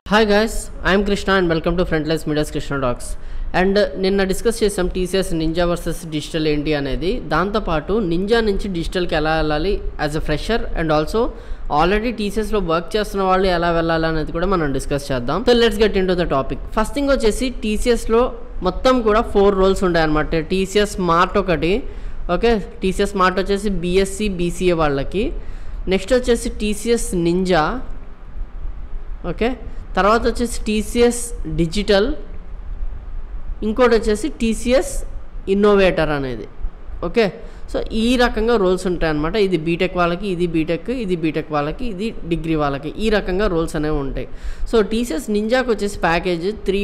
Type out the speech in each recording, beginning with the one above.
Hi guys, I'm Krishna and welcome to Frontlines Media's Krishna Talks. అండ్ నిన్న discuss చేసాం TCS Ninja versus Digital ఏంటి అనేది. దాంతోపాటు నింజా నుంచి డిజిటల్కి ఎలా వెళ్ళాలి as a fresher and also already టీసీఎస్లో వర్క్ చేస్తున్న వాళ్ళు ఎలా వెళ్ళాలి అనేది కూడా మనం డిస్కస్ చేద్దాం. So let's get into the topic. First thing వచ్చేసి టీసీఎస్లో మొత్తం కూడా 4 రోల్స్ ఉంటాయన్నమాట. టీసీఎస్ స్మార్ట్ ఒకటి, ఓకే, టీసీఎస్ స్మార్ట్ వచ్చేసి బీఎస్సీ బీసీఏ వాళ్ళకి. నెక్స్ట్ వచ్చేసి టీసీఎస్ నింజా, ఓకే, తర్వాత వచ్చేసి టీసీఎస్ డిజిటల్, ఇంకోటి వచ్చేసి టీసీఎస్ ఇన్నోవేటర్ అనేది. ఓకే, సో ఈ రకంగా రోల్స్ ఉంటాయన్నమాట. ఇది బీటెక్ వాళ్ళకి, ఇది బీటెక్, ఇది బీటెక్ వాళ్ళకి, ఇది డిగ్రీ వాళ్ళకి, ఈ రకంగా రోల్స్ అనేవి ఉంటాయి. సో టీసీఎస్ నింజాకి వచ్చేసి ప్యాకేజ్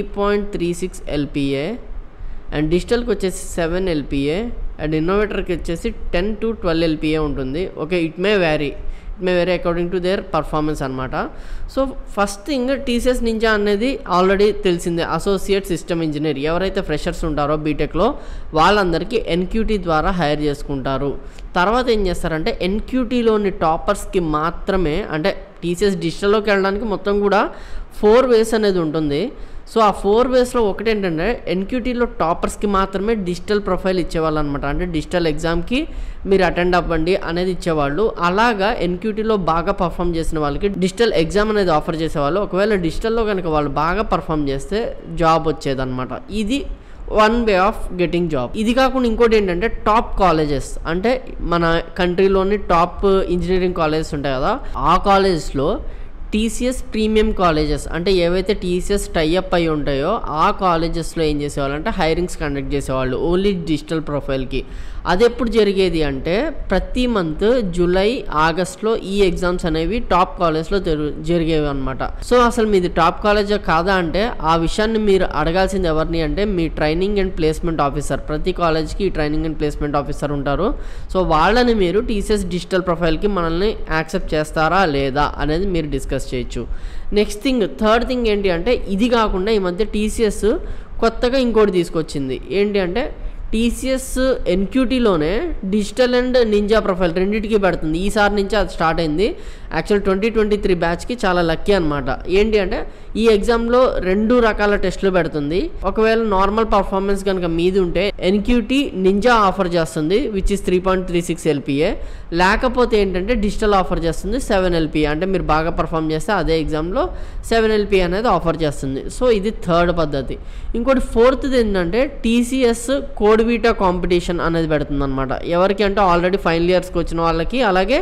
3.36 LPA అండ్ డిజిటల్కి వచ్చేసి 7 LPA అండ్ ఇన్నోవేటర్కి వచ్చేసి 10 to 12 LPA ఉంటుంది. Okay, it may vary according to their performance అనమాట. So first thing TCS Ninja అనేది ఆల్రెడీ తెలిసిందే, అసోసియేట్ సిస్టమ్ ఇంజనీర్. ఎవరైతే ఫ్రెషర్స్ ఉంటారో బీటెక్లో వాళ్ళందరికీ ఎన్క్యూటీ ద్వారా హైర్ చేసుకుంటారు. తర్వాత ఏం చేస్తారంటే ఎన్క్యూటీలోని టాపర్స్కి మాత్రమే, అంటే టీసీఎస్ డిజిటల్లోకి వెళ్ళడానికి మొత్తం కూడా 4 ways అనేది ఉంటుంది. సో ఆ 4 waysలో ఒకటి ఏంటంటే ఎన్క్యూటీలో టాపర్స్కి మాత్రమే డిజిటల్ ప్రొఫైల్ ఇచ్చేవాళ్ళు అనమాట. అంటే డిజిటల్ ఎగ్జామ్కి మీరు అటెండ్ అవ్వండి అనేది ఇచ్చేవాళ్ళు. అలాగా ఎన్క్యూటీలో బాగా పర్ఫామ్ చేసిన వాళ్ళకి డిజిటల్ ఎగ్జామ్ అనేది ఆఫర్ చేసేవాళ్ళు. ఒకవేళ డిజిటల్లో కనుక వాళ్ళు బాగా పర్ఫామ్ చేస్తే జాబ్ వచ్చేదన్నమాట. ఇది one way of getting job. ఇది కాకుండా ఇంకోటి ఏంటంటే టాప్ కాలేజెస్, అంటే మన కంట్రీలోని టాప్ ఇంజనీరింగ్ కాలేజెస్ ఉంటాయి కదా, ఆ కాలేజెస్లో టీసీఎస్ ప్రీమియం కాలేజెస్, అంటే ఏవైతే టీసీఎస్ టైఅప్ అయి ఉంటాయో ఆ కాలేజెస్లో ఏం చేసేవాళ్ళు అంటే హైరింగ్స్ కండక్ట్ చేసేవాళ్ళు ఓన్లీ డిజిటల్ ప్రొఫైల్కి. అది ఎప్పుడు జరిగేది అంటే ప్రతి మంత్ జూలై ఆగస్ట్లో ఈ ఎగ్జామ్స్ అనేవి టాప్ కాలేజ్లో జరిగేవి అనమాట. సో అసలు మీది టాప్ కాలేజా కాదా అంటే ఆ విషయాన్ని మీరు అడగాల్సింది ఎవరిని అంటే మీ ట్రైనింగ్ అండ్ ప్లేస్మెంట్ ఆఫీసర్. ప్రతి కాలేజ్కి ఈ ట్రైనింగ్ అండ్ ప్లేస్మెంట్ ఆఫీసర్ ఉంటారు. సో వాళ్ళని మీరు టీసీఎస్ డిజిటల్ ప్రొఫైల్కి మనల్ని యాక్సెప్ట్ చేస్తారా లేదా అనేది మీరు డిస్కస్ చేయొచ్చు. నెక్స్ట్ థింగ్, థర్డ్ థింగ్ ఏంటి అంటే ఇది కాకుండా ఈ మధ్య టీసీఎస్ కొత్తగా ఇంకోటి తీసుకొచ్చింది. ఏంటి అంటే టీసీఎస్ ఎన్క్యూటీలోనే డిజిటల్ అండ్ నింజా ప్రొఫైల్ రెండింటికి పెడుతుంది. ఈసారి నుంచి అది స్టార్ట్ అయింది. యాక్చువల్ 2023 బ్యాచ్కి చాలా లక్కీ అనమాట. ఏంటి అంటే ఈ ఎగ్జామ్లో 2 రకాల టెస్టులు పెడుతుంది. ఒకవేళ నార్మల్ పర్ఫార్మెన్స్ కనుక మీది ఉంటే ఎన్క్యూటీ నింజా ఆఫర్ చేస్తుంది విచ్ ఇస్ 3.36 LPA. లేకపోతే ఏంటంటే డిజిటల్ ఆఫర్ చేస్తుంది 7 LPA. అంటే మీరు బాగా పర్ఫామ్ చేస్తే అదే ఎగ్జామ్లో 7 LPA అనేది ఆఫర్ చేస్తుంది. సో ఇది థర్డ్ పద్ధతి. ఇంకోటి ఫోర్త్ది ఏంటంటే టీసీఎస్ కోడ్వీటా కాంపిటీషన్ అనేది పెడుతుంది అనమాట. ఎవరికి అంటే ఆల్రెడీ ఫైనల్ ఇయర్స్కి వచ్చిన వాళ్ళకి, అలాగే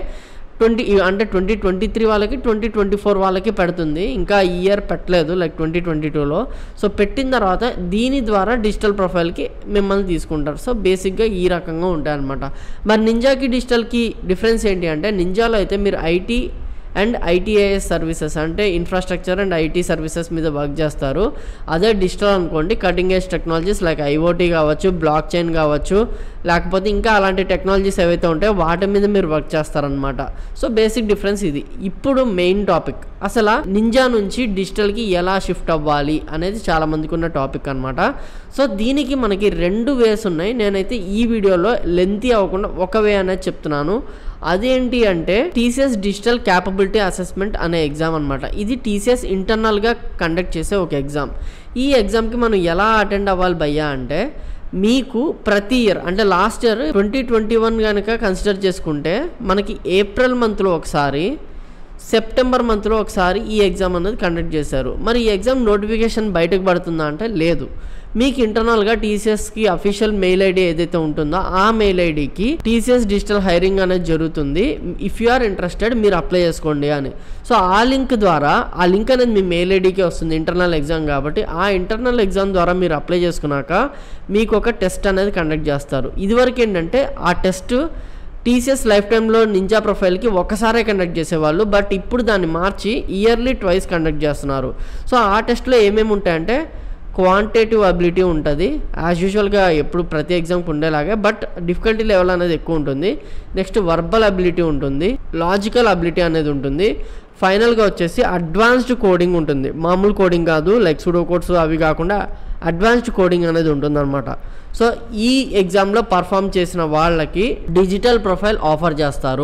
2023 వాళ్ళకి, 2024 వాళ్ళకి పెడుతుంది. ఇంకా ఈ ఇయర్ పెట్టలేదు, లైక్ 2022లో. సో పెట్టిన తర్వాత దీని ద్వారా డిజిటల్ ప్రొఫైల్కి మిమ్మల్ని తీసుకుంటారు. సో బేసిక్గా ఈ రకంగా ఉంటాయి అనమాట. మరి నింజాకి డిజిటల్కి డిఫరెన్స్ ఏంటి అంటే నింజాలో అయితే మీరు ఐటీ అండ్ ఐటీఐఎస్ సర్వీసెస్, అంటే ఇన్ఫ్రాస్ట్రక్చర్ అండ్ ఐటీ సర్వీసెస్ మీద వర్క్ చేస్తారు. అదే డిజిటల్ అనుకోండి cutting edge technologies like IoT కావచ్చు, బ్లాక్ చైన్ కావచ్చు, లేకపోతే ఇంకా అలాంటి టెక్నాలజీస్ ఏవైతే ఉంటాయో వాటి మీద మీరు వర్క్ చేస్తారనమాట. సో బేసిక్ డిఫరెన్స్ ఇది. ఇప్పుడు మెయిన్ టాపిక్, అసలు నింజా నుంచి డిజిటల్కి ఎలా షిఫ్ట్ అవ్వాలి అనేది చాలామందికి ఉన్న టాపిక్ అనమాట. సో దీనికి మనకి 2 ways ఉన్నాయి. నేనైతే ఈ వీడియోలో లెంతీ అవ్వకుండా ఒక వే అనేది చెప్తున్నాను. అదేంటి అంటే టీసీఎస్ డిజిటల్ క్యాపబిలిటీ అసెస్మెంట్ అనే ఎగ్జామ్ అనమాట. ఇది టీసీఎస్ ఇంటర్నల్గా కండక్ట్ చేసే ఒక ఎగ్జామ్. ఈ ఎగ్జామ్కి మనం ఎలా అటెండ్ అవ్వాలి భయ్యా అంటే మీకు ప్రతి ఇయర్, అంటే లాస్ట్ ఇయర్ 2021 కనుక కన్సిడర్ చేసుకుంటే మనకి ఏప్రిల్ మంత్లో ఒకసారి, సెప్టెంబర్ మంత్లో ఒకసారి ఈ ఎగ్జామ్ అనేది కండక్ట్ చేశారు. మరి ఈ ఎగ్జామ్ నోటిఫికేషన్ బయటకు పడుతుందా అంటే లేదు. మీకు ఇంటర్నల్గా టీసీఎస్కి అఫీషియల్ మెయిల్ ఐడి ఏదైతే ఉంటుందో ఆ మెయిల్ ఐడికి టీసీఎస్ డిజిటల్ హైరింగ్ అనేది జరుగుతుంది, ఇఫ్ యు ఆర్ ఇంట్రెస్టెడ్ మీరు అప్లై చేసుకోండి అని. సో ఆ లింక్ ద్వారా, ఆ లింక్ అనేది మీ మెయిల్ ఐడికి వస్తుంది, ఇంటర్నల్ ఎగ్జామ్ కాబట్టి. ఆ ఇంటర్నల్ ఎగ్జామ్ ద్వారా మీరు అప్లై చేసుకున్నాక మీకు ఒక టెస్ట్ అనేది కండక్ట్ చేస్తారు. ఇదివరకు ఏంటంటే ఆ టెస్ట్ టీసీఎస్ లైఫ్ టైంలో నింజా ప్రొఫైల్కి ఒకసారే కండక్ట్ చేసేవాళ్ళు, బట్ ఇప్పుడు దాన్ని మార్చి ఇయర్లీ ట్వైస్ కండక్ట్ చేస్తున్నారు. సో ఆ టెస్ట్లో ఏమేమి ఉంటాయంటే క్వాంటిటేటివ్ అబిలిటీ ఉంటుంది యాజ్ యూజువల్గా ఎప్పుడు ప్రతి ఎగ్జామ్కి ఉండేలాగే, బట్ డిఫికల్టీ లెవెల్ అనేది ఎక్కువ ఉంటుంది. నెక్స్ట్ వర్బల్ అబిలిటీ ఉంటుంది, లాజికల్ అబిలిటీ అనేది ఉంటుంది. ఫైనల్గా వచ్చేసి అడ్వాన్స్డ్ కోడింగ్ ఉంటుంది. మామూలు కోడింగ్ కాదు, లైక్ సూడో కోడ్స్ అవి కాకుండా అడ్వాన్స్డ్ కోడింగ్ అనేది ఉంటుందన్నమాట. సో ఈ ఎగ్జామ్లో పర్ఫామ్ చేసిన వాళ్ళకి డిజిటల్ ప్రొఫైల్ ఆఫర్ చేస్తారు.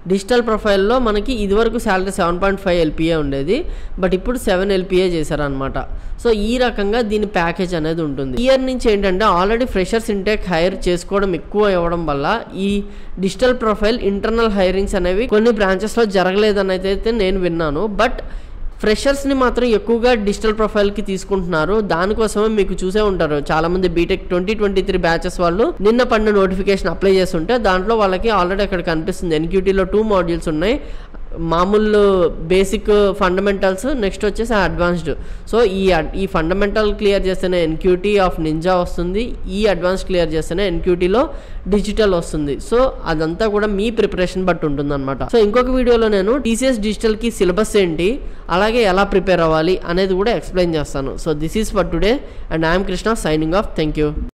డిజిటల్ ప్రొఫైల్లో మనకి ఇదివరకు శాలరీ 7.5 LPA ఉండేది, బట్ ఇప్పుడు 7 LPA చేశారనమాట. సో ఈ రకంగా దీని ప్యాకేజ్ అనేది ఉంటుంది. ఇయర్ నుంచి ఏంటంటే ఆల్రెడీ ఫ్రెషర్స్ ఇంటేక్ హైర్ చేసుకోవడం ఎక్కువ అవ్వడం వల్ల ఈ డిజిటల్ ప్రొఫైల్ ఇంటర్నల్ హైరింగ్స్ అనేవి కొన్ని బ్రాంచెస్లో జరగలేదని అయితే నేను విన్నాను. బట్ ఫ్రెషర్స్ని మాత్రం ఎక్కువగా డిజిటల్ ప్రొఫైల్కి తీసుకుంటున్నారు. దానికోసమే మీకు చూసే ఉంటారు చాలామంది బీటెక్ 2023 బ్యాచెస్ వాళ్ళు నిన్న పడిన నోటిఫికేషన్ అప్లై చేస్తుంటే దాంట్లో వాళ్ళకి ఆల్రెడీ అక్కడ కనిపిస్తుంది ఎన్క్యూటీలో 2 మాడ్యూల్స్ ఉన్నాయి, మామూలు బేసిక్ ఫండమెంటల్స్, నెక్స్ట్ వచ్చేసి అడ్వాన్స్డ్. సో ఈ ఫండమెంటల్ క్లియర్ చేస్తేనే ఎన్క్యూటీ ఆఫ్ నింజా వస్తుంది, ఈ అడ్వాన్స్ క్లియర్ చేస్తేనే ఎన్క్యూటీలో డిజిటల్ వస్తుంది. సో అదంతా కూడా మీ ప్రిపరేషన్ బట్టి ఉంటుంది అనమాట. సో ఇంకొక వీడియోలో నేను TCS డిజిటల్కి సిలబస్ ఏంటి, అలాగే ఎలా ప్రిపేర్ అవ్వాలి అనేది కూడా ఎక్స్ప్లెయిన్ చేస్తాను. So this is for today and I'm Krishna signing off. Thank you.